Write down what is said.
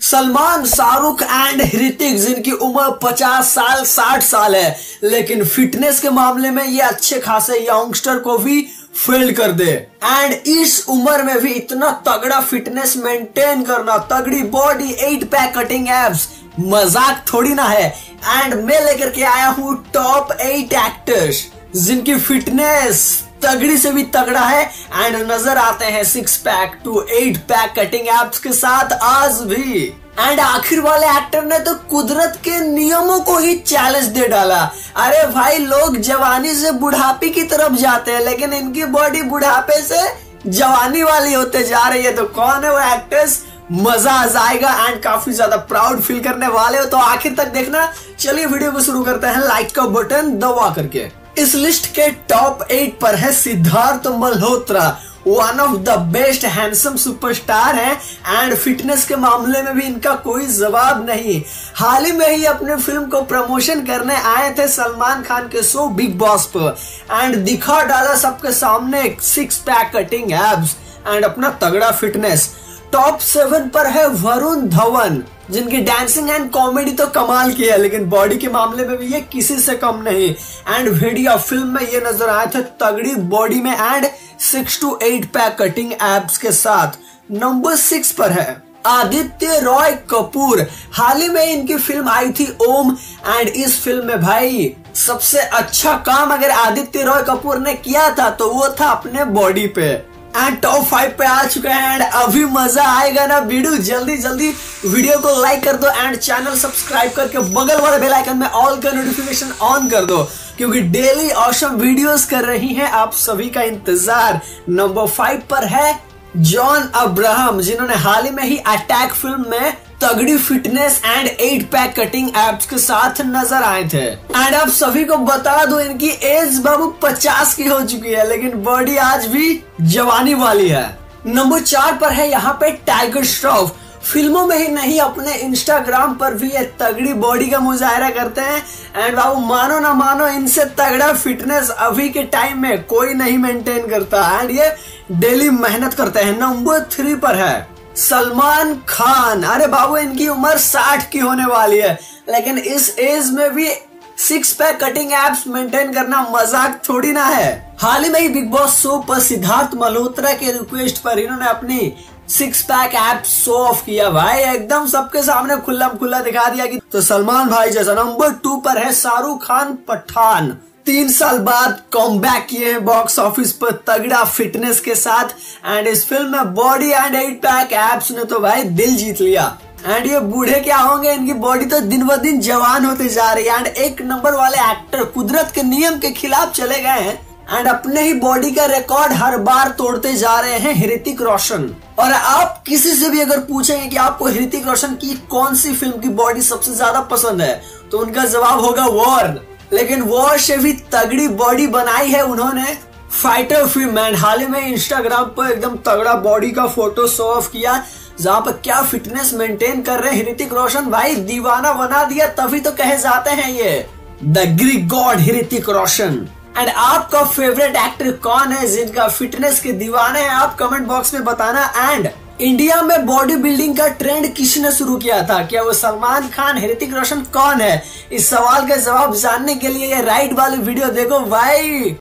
Salman, Shahrukh and Hrithik जिनकी उम्र 50 साल 60 साल है, लेकिन फिटनेस के मामले में ये अच्छे खासे यंगस्टर को भी फेल कर दे। एंड इस उम्र में भी इतना तगड़ा फिटनेस मेंटेन करना, तगड़ी बॉडी, 8 पैक कटिंग एब्स, मजाक थोड़ी ना है। एंड मैं लेकर के आया हूँ टॉप 8 एक्टर्स जिनकी फिटनेस तगड़ी से भी तगड़ा है एंड नजर आते हैं 6 pack to 8 pack cutting abs के साथ आज भी। एंड आखिर वाले एक्टर ने तो कुदरत के नियमों को ही चैलेंज दे डाला। अरे भाई, लोग जवानी से बुढ़ापे की तरफ जाते हैं, लेकिन इनकी बॉडी बुढ़ापे से जवानी वाली होते जा रही है। तो कौन है वो एक्टर्स, मजा आ जाएगा एंड काफी ज्यादा प्राउड फील करने वाले हो, तो आखिर तक देखना। चलिए वीडियो को शुरू करते हैं लाइक का बटन दबा करके। इस लिस्ट के टॉप 8 पर है Siddharth Malhotra, one of the best handsome superstar हैं एंड फिटनेस के मामले में भी इनका कोई जवाब नहीं। हाल ही में ही अपने फिल्म को प्रमोशन करने आए थे सलमान खान के शो बिग बॉस पर एंड दिखा डाला सबके सामने 6 पैक कटिंग एब्स एंड अपना तगड़ा फिटनेस। टॉप 7 पर है वरुण धवन जिनकी डांसिंग एंड कॉमेडी तो कमाल की है, लेकिन बॉडी के मामले में भी ये किसी से कम नहीं। एंड भेड़िया फिल्म में ये नजर आए थे तगड़ी बॉडी में and 6 to 8 pack cutting abs के साथ। नंबर 6 पर है आदित्य रॉय कपूर। हाल ही में इनकी फिल्म आई थी ओम एंड इस फिल्म में भाई सबसे अच्छा काम अगर आदित्य रॉय कपूर ने किया था तो वो था अपने बॉडी पे। एंड टॉप 5 पे आ चुके हैं एंड अभी मजा आएगा ना वीडियो। जल्दी जल्दी वीडियो को लाइक कर दो एंड चैनल सब्सक्राइब करके बगल वाले बेल आइकन में ऑल का नोटिफिकेशन ऑन कर दो, क्योंकि डेली ऑसम वीडियोस कर रही हैं आप सभी का इंतजार। नंबर 5 पर है जॉन अब्राहम जिन्होंने हाल ही में ही अटैक फिल्म में तगड़ी fitness and 8 pack cutting abs के साथ नजर आए थे। एंड आप सभी को बता दो इनकी एज बाबू 50 की हो चुकी है, लेकिन बॉडी आज भी जवानी वाली है। नंबर 4 पर है यहाँ पे टाइगर श्रॉफ। फिल्मों में ही नहीं अपने इंस्टाग्राम पर भी ये तगड़ी बॉडी का मुजाहरा करते हैं एंड बाबू मानो ना मानो इनसे तगड़ा फिटनेस अभी के टाइम में कोई नहीं मेंटेन करता एंड ये डेली मेहनत करते हैं। नंबर 3 पर है सलमान खान। अरे बाबू, इनकी उम्र 60 की होने वाली है, लेकिन इस एज में भी 6 पैक कटिंग एब्स मेंटेन करना मजाक थोड़ी ना है। हाल ही में ही बिग बॉस शो पर सिद्धार्थ मल्होत्रा के रिक्वेस्ट पर इन्होंने अपनी 6 पैक एब्स शो ऑफ किया भाई, एकदम सबके सामने खुला खुला दिखा दिया कि तो सलमान भाई जैसा। नंबर 2 पर है शाहरुख खान पठान। 3 साल बाद कमबैक किए हैं बॉक्स ऑफिस पर तगड़ा फिटनेस के साथ एंड इस फिल्म में बॉडी एंड 8 पैक एब्स ने तो भाई दिल जीत लिया। एंड ये बूढ़े क्या होंगे, इनकी बॉडी तो दिन ब दिन जवान होते जा रही है। एंड 1 नंबर वाले एक्टर कुदरत के नियम के खिलाफ चले गए हैं एंड अपने ही बॉडी का रिकॉर्ड हर बार तोड़ते जा रहे हैं ऋतिक रोशन। और आप किसी से भी अगर पूछेंगे कि आपको ऋतिक रोशन की कौन सी फिल्म की बॉडी सबसे ज्यादा पसंद है, तो उनका जवाब होगा वॉर। लेकिन वॉर से भी तगड़ी बॉडी बनाई है उन्होंने फाइटर फिल्म एंड हाल ही में इंस्टाग्राम पर एकदम तगड़ा बॉडी का फोटो शो ऑफ किया, जहाँ पर क्या फिटनेस मेंटेन कर रहे हैं ऋतिक रोशन। भाई दीवाना बना दिया, तभी तो कहे जाते हैं ये the Greek god Hrithik Roshan. And आपका फेवरेट एक्टर कौन है जिनका फिटनेस के दीवाने हैं, आप कमेंट बॉक्स में बताना। एंड इंडिया में बॉडी बिल्डिंग का ट्रेंड किसने शुरू किया था, क्या वो सलमान खान, ऋतिक रोशन, कौन है? इस सवाल का जवाब जानने के लिए ये राइट वाली वीडियो देखो भाई।